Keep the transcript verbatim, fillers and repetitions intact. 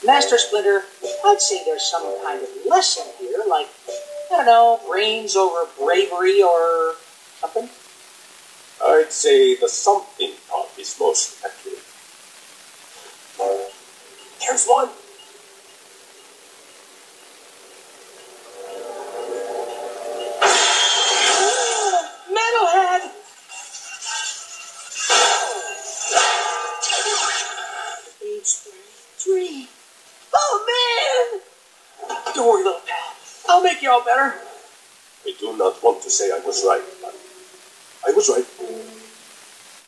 Master Splinter, I'd say there's some kind of lesson here, like, I don't know, brains over bravery or something. I'd say the something part is most accurate. There's one! Metalhead! Age thirty-three. Oh, man! Don't worry, little pal. I'll make you all better. I do not want to say I was right, but I was right.